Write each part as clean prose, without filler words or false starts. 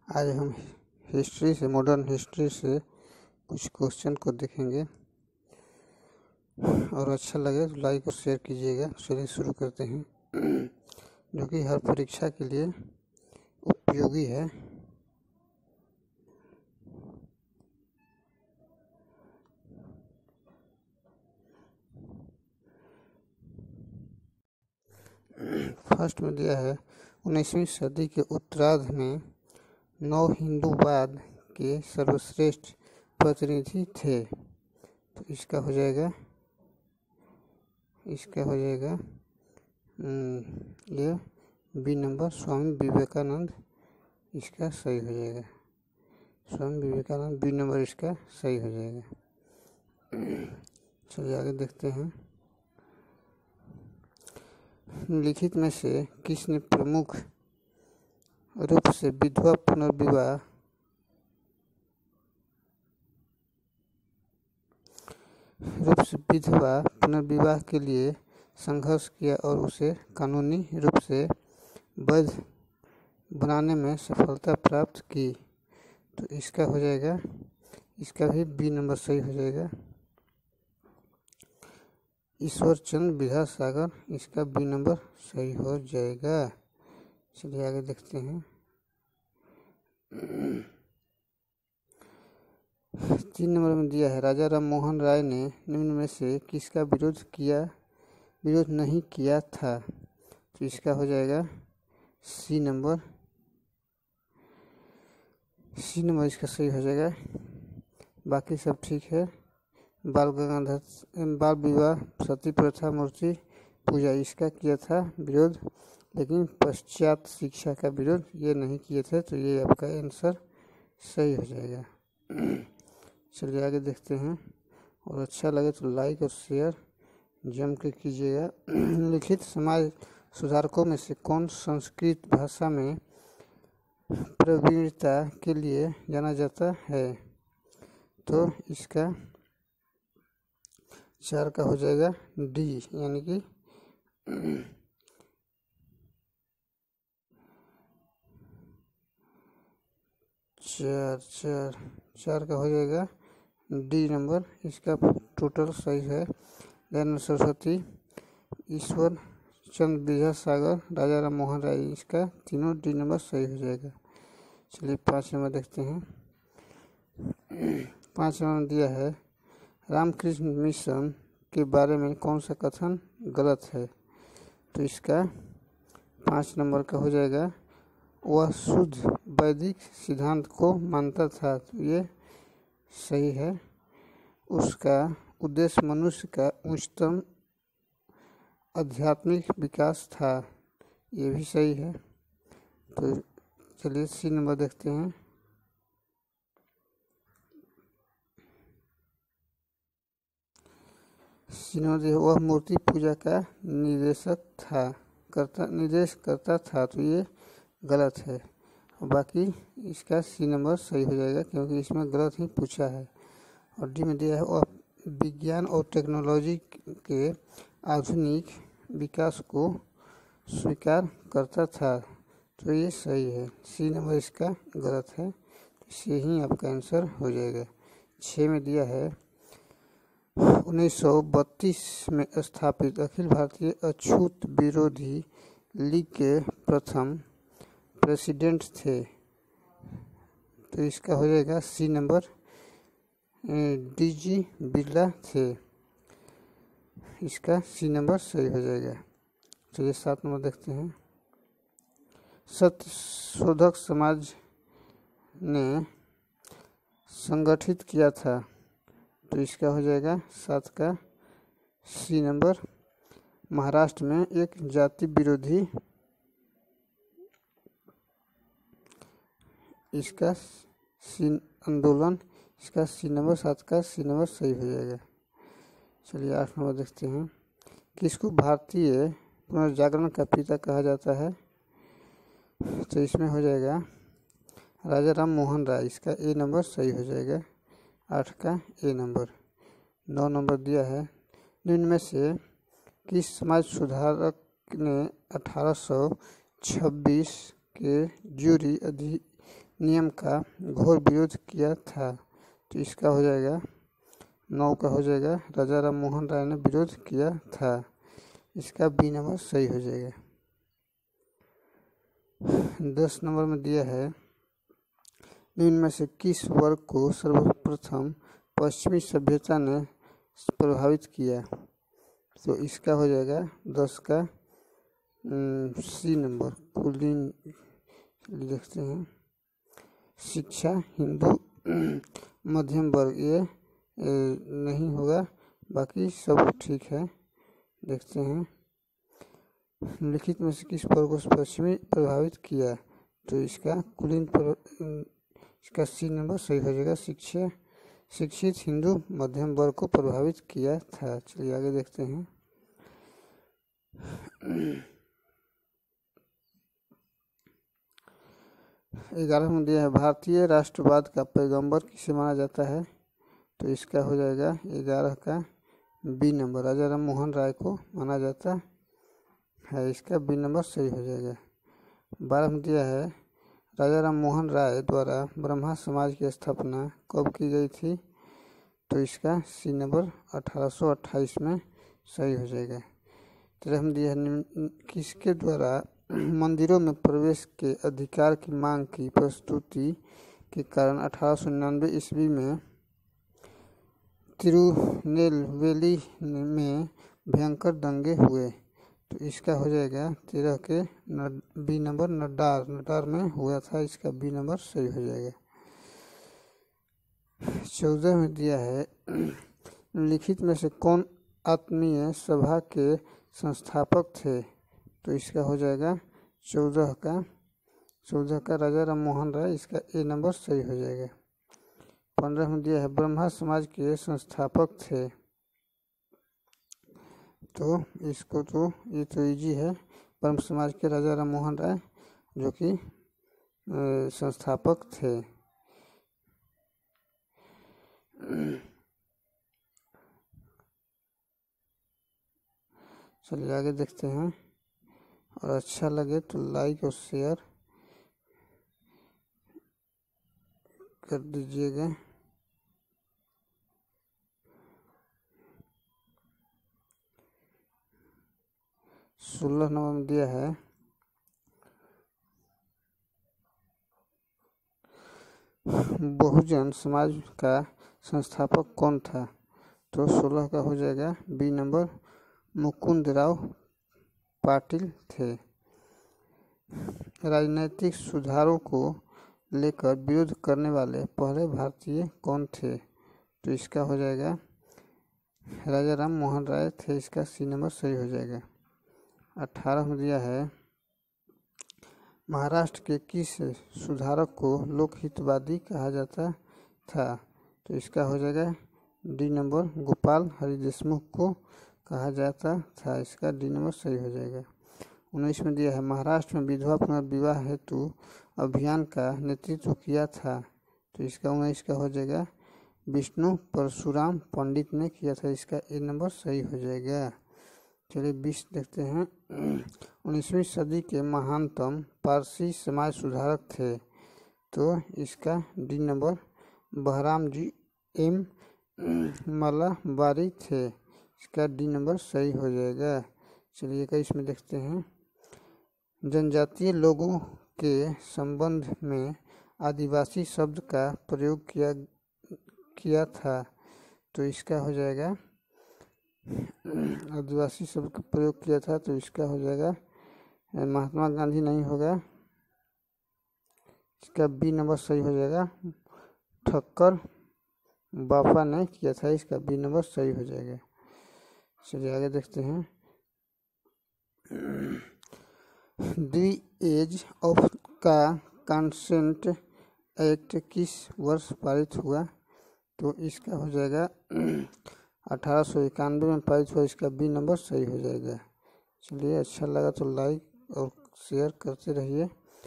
आज हम हिस्ट्री से मॉडर्न हिस्ट्री से कुछ क्वेश्चन को देखेंगे और अच्छा लगे तो लाइक और शेयर कीजिएगा। चलिए शुरू करते हैं जो कि हर परीक्षा के लिए उपयोगी है। फर्स्ट में दिया है 19वीं सदी के उत्तरार्ध में नव हिंदूवाद के सर्वश्रेष्ठ प्रतिनिधि थे। तो इसका हो जाएगा ये बी नंबर स्वामी विवेकानंद इसका सही हो जाएगा। स्वामी विवेकानंद बी नंबर इसका सही हो जाएगा। चलिए आगे देखते हैं। लिखित में से किसने प्रमुख रूप से विधवा पुनर्विवाह के लिए संघर्ष किया और उसे कानूनी रूप से वैध बनाने में सफलता प्राप्त की? तो इसका हो जाएगा, इसका भी बी नंबर सही हो जाएगा। ईश्वर चंद्र विद्यासागर इसका बी नंबर सही हो जाएगा। चलिए आगे देखते हैं। 3 नंबर में दिया है राजा राम मोहन राय ने निम्न में से किसका विरोध नहीं किया था? तो इसका हो जाएगा सी नंबर इसका सही हो जाएगा। बाकी सब ठीक है। बाल विवाह, सती प्रथा, मूर्ति पूजा इसका किया था विरोध, लेकिन पश्चात शिक्षा का विरोध ये नहीं किए थे। तो ये आपका आंसर सही हो जाएगा। चलिए आगे देखते हैं और अच्छा लगे तो लाइक और शेयर जम के कीजिएगा। लिखित समाज सुधारकों में से कौन संस्कृत भाषा में प्रवीणता के लिए जाना जाता है? तो इसका 4 का हो जाएगा डी, यानी कि चार का हो जाएगा डी नंबर इसका टोटल सही है। दयानंद सरस्वती, ईश्वर चंद्र विद्यासागर, राजा राम मोहन राय इसका तीनों डी नंबर सही हो जाएगा। चलिए 5 नंबर देखते हैं। 5 नंबर दिया है रामकृष्ण मिशन के बारे में कौन सा कथन गलत है? तो इसका 5 नंबर का हो जाएगा वह शुद्ध वैदिक सिद्धांत को मानता था। तो ये सही है। उसका उद्देश्य मनुष्य का उच्चतम आध्यात्मिक विकास था, ये भी सही है। तो चलिए सी नंबर देखते हैं। वह मूर्ति पूजा का निर्देश करता था। तो ये गलत है। बाकी इसका सी नंबर सही हो जाएगा क्योंकि इसमें गलत ही पूछा है। और डी में दिया है वह विज्ञान और टेक्नोलॉजी के आधुनिक विकास को स्वीकार करता था। तो ये सही है। सी नंबर इसका गलत है, तो इसे ही आपका आंसर हो जाएगा। 6 में दिया है 1932 में स्थापित अखिल भारतीय अछूत विरोधी लीग के प्रथम प्रेसिडेंट थे। तो इसका हो जाएगा सी नंबर डी.जी. बिरला थे, इसका सी नंबर सही हो जाएगा। चलिए 7 नंबर देखते हैं। सत्यशोधक समाज ने संगठित किया था। तो इसका हो जाएगा 7 का सी नंबर महाराष्ट्र में एक जाति विरोधी इसका सी आंदोलन, इसका सी नंबर 7 का सी नंबर सही हो जाएगा। चलिए 8 नंबर देखते हैं। किसको भारतीय पुनर्जागरण का पिता कहा जाता है? तो इसमें हो जाएगा राजा राम मोहन राय, इसका ए नंबर सही हो जाएगा। 8 का ए नंबर। 9 नंबर दिया है निम्न में से किस समाज सुधारक ने 1826 के ज्यूरी नियम का घोर विरोध किया था। तो इसका हो जाएगा 9 का हो जाएगा राजा राम मोहन राय ने विरोध किया था। इसका बी नंबर सही हो जाएगा। 10 नंबर में दिया है निम्न में से किस वर्ग को सर्वप्रथम पश्चिमी सभ्यता ने प्रभावित किया। तो इसका हो जाएगा 10 का सी नंबर कुलीन। देखते हैं शिक्षा हिंदू मध्यम वर्ग ये नहीं होगा, बाकी सब ठीक है। देखते हैं लिखित में से किस वर्ग को पश्चिमी प्रभावित किया। तो इसका कुलीन इसका सी नंबर सही हो जाएगा। शिक्षित हिंदू मध्यम वर्ग को प्रभावित किया था। चलिए आगे देखते हैं। 11 में दिया है भारतीय राष्ट्रवाद का पैगंबर किसे माना जाता है। तो इसका हो जाएगा 11 का बी नंबर राजा राम मोहन राय को माना जाता है। इसका बी नंबर सही हो जाएगा। 12 में दिया है राजा राम मोहन राय द्वारा ब्रह्मा समाज की स्थापना कब की गई थी। तो इसका सी नंबर 1828 में सही हो जाएगा। 13 में दिया है किसके द्वारा मंदिरों में प्रवेश के अधिकार की मांग की प्रस्तुति के कारण 1899 ईस्वी में तिरुनेलवेली में भयंकर दंगे हुए। तो इसका हो जाएगा 13 के बी नंबर नडार में हुआ था। इसका बी नंबर सही हो जाएगा। 14 में दिया है लिखित में से कौन आत्मीय सभा के संस्थापक थे। तो इसका हो जाएगा 14 का राजा राम मोहन राय। इसका ए नंबर सही हो जाएगा। 15 में दिया है ब्रह्मा समाज के संस्थापक थे। तो इसको तो ये तो इजी है। ब्रह्म समाज के राजा राम मोहन राय जो कि संस्थापक थे। चलिए आगे देखते हैं और अच्छा लगे तो लाइक और शेयर कर दीजिएगा। सोलह नंबर में दिया है बहुजन समाज का संस्थापक कौन था। तो 16 का हो जाएगा बी नंबर मुकुंदराव पाटिल थे। राजनीतिक सुधारों को लेकर विरोध करने वाले पहले भारतीय कौन थे। तो इसका हो जाएगा राजा राम मोहन राय थे। इसका सी नंबर सही हो जाएगा। 18 में दिया है महाराष्ट्र के किस सुधारक को लोकहितवादी कहा जाता था। तो इसका हो जाएगा डी नंबर गोपाल हरि देशमुख को कहा जाता था। इसका डी नंबर सही हो जाएगा। 19 में दिया है महाराष्ट्र में विधवा पुनर्विवाह हेतु अभियान का नेतृत्व किया था। तो इसका 19 का हो जाएगा विष्णु परशुराम पंडित ने किया था। इसका ए नंबर सही हो जाएगा। चलिए 20 देखते हैं। 19वीं सदी के महानतम पारसी समाज सुधारक थे। तो इसका D number Behram ji M Malabari थे। इसका डी नंबर सही हो जाएगा। चलिए 21 में देखते हैं जनजातीय लोगों के संबंध में आदिवासी शब्द का प्रयोग किया था। तो इसका हो जाएगा आदिवासी शब्द का प्रयोग किया था। तो इसका हो जाएगा महात्मा गांधी नहीं होगा। इसका बी नंबर सही हो जाएगा ठक्कर बापा ने किया था। इसका बी नंबर सही हो जाएगा। चलिए आगे देखते हैं द एज ऑफ का कंसेंट एक्ट किस वर्ष पारित हुआ। तो इसका हो जाएगा 1891 में पारित हुआ। इसका बी नंबर सही हो जाएगा। चलिए अच्छा लगा तो लाइक और शेयर करते रहिए।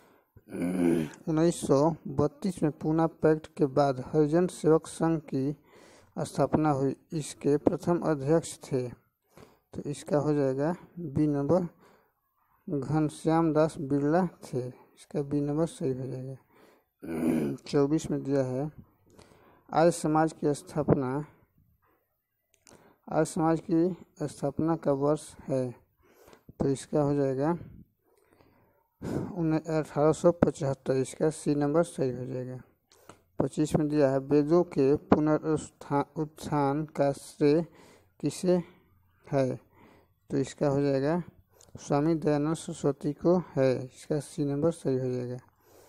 1932 में पूना पैक्ट के बाद हरिजन सेवक संघ की स्थापना हुई। इसके प्रथम अध्यक्ष थे। तो इसका हो जाएगा बी नंबर घनश्याम दास बिरला थे। इसका बी नंबर सही हो जाएगा। 24 में दिया है आर्य समाज की स्थापना का वर्ष है, तो इसका हो जाएगा 1875। इसका सी नंबर सही हो जाएगा। 25 में दिया है वेदों के पुनरुत्थान का श्रेय किसे है, तो इसका हो जाएगा स्वामी दयानंद सरस्वती को है। इसका सी नंबर सही हो जाएगा।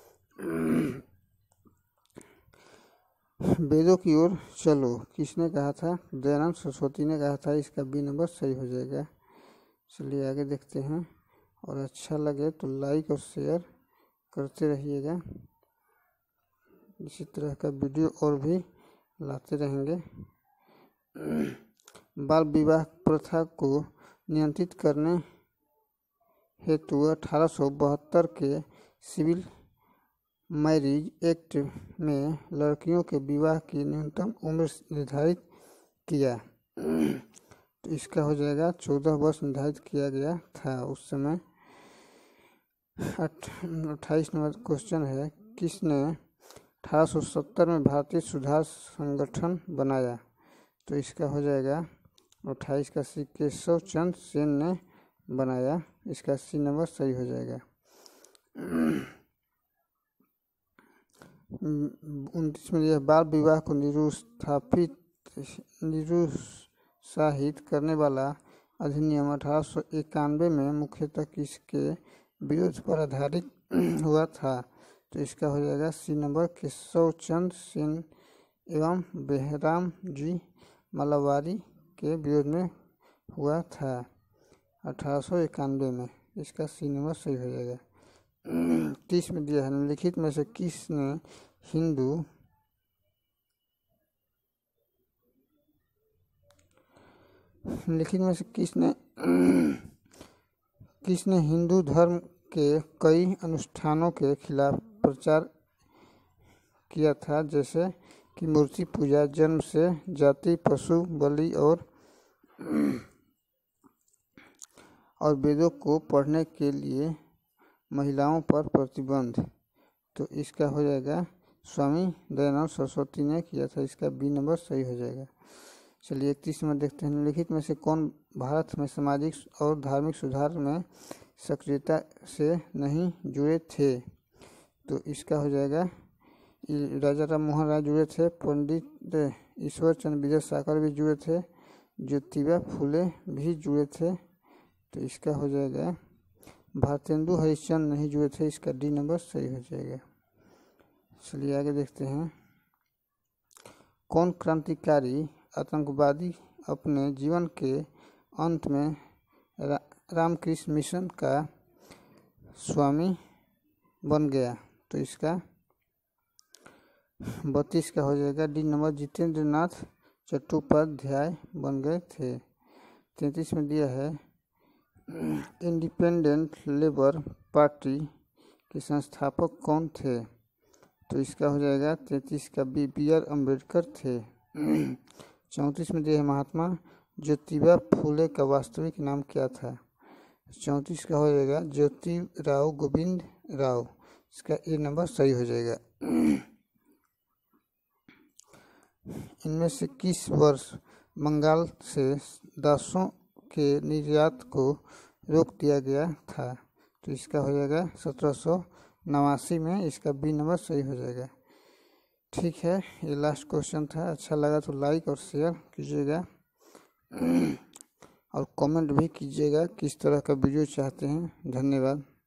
वेदों की ओर चलो किसने कहा था, दयानंद सरस्वती ने कहा था। इसका बी नंबर सही हो जाएगा। चलिए आगे देखते हैं, और अच्छा लगे तो लाइक और शेयर करते रहिएगा। इसी तरह का वीडियो और भी लाते रहेंगे। बाल विवाह प्रथा को नियंत्रित करने हेतु 1872 के सिविल मैरिज एक्ट में लड़कियों के विवाह की न्यूनतम उम्र निर्धारित किया, तो इसका हो जाएगा 14 वर्ष निर्धारित किया गया था उस समय। 28 नंबर क्वेश्चन है किसने 1870 में भारतीय सुधार संगठन बनाया, तो इसका हो जाएगा 28 का सी केशव चंद्र सेन ने बनाया। इसका सी नंबर सही हो जाएगा। 29 में यह बाल विवाह को निरुत्साहित करने वाला अधिनियम 1891 में मुख्यतः किसके विरोध पर आधारित हुआ था, तो इसका हो जाएगा सी नंबर केशव चंद्र सेन एवं बेहराम जी मलावारी के विरोध में हुआ था 1891 में। इसका सी नंबर सही हो जाएगा। 30 में दिया है निम्नलिखित में से किसने हिंदू धर्म के कई अनुष्ठानों के खिलाफ प्रचार किया था, जैसे कि मूर्ति पूजा, जन्म से जाति, पशु बलि और वेदों को पढ़ने के लिए महिलाओं पर प्रतिबंध, तो इसका हो जाएगा स्वामी दयानंद सरस्वती ने किया था। इसका बी नंबर सही हो जाएगा। चलिए 31 में देखते हैं निम्नलिखित में से कौन भारत में सामाजिक और धार्मिक सुधार में सक्रियता से नहीं जुड़े थे, तो इसका हो जाएगा राजा राम मोहन राय जुड़े थे, पंडित ईश्वर चंद्र विद्यासागर भी जुड़े थे, ज्योतिबा फुले भी जुड़े थे, तो इसका हो जाएगा भारतेंदु हरिश्चंद्र नहीं जुड़े थे। इसका डी नंबर सही हो जाएगा। चलिए आगे देखते हैं कौन क्रांतिकारी आतंकवादी अपने जीवन के अंत में रामकृष्ण मिशन का स्वामी बन गया, तो इसका 32 का हो जाएगा डी नंबर जितेंद्र नाथ चट्टोपाध्याय बन गए थे। 33 में दिया है इंडिपेंडेंट लेबर पार्टी के संस्थापक कौन थे, तो इसका हो जाएगा 33 का बी.आर. अम्बेडकर थे। 34 में दिया है महात्मा ज्योतिबा फुले का वास्तविक नाम क्या था, 34 का हो जाएगा ज्योतिराव गोविंद राव। इसका ए नंबर सही हो जाएगा। इनमें से किस वर्ष बंगाल से दासों के निर्यात को रोक दिया गया था, तो इसका हो जाएगा 1789 में। इसका बी नंबर सही हो जाएगा। ठीक है, ये लास्ट क्वेश्चन था। अच्छा लगा तो लाइक और शेयर कीजिएगा और कमेंट भी कीजिएगा किस तरह का वीडियो चाहते हैं। धन्यवाद।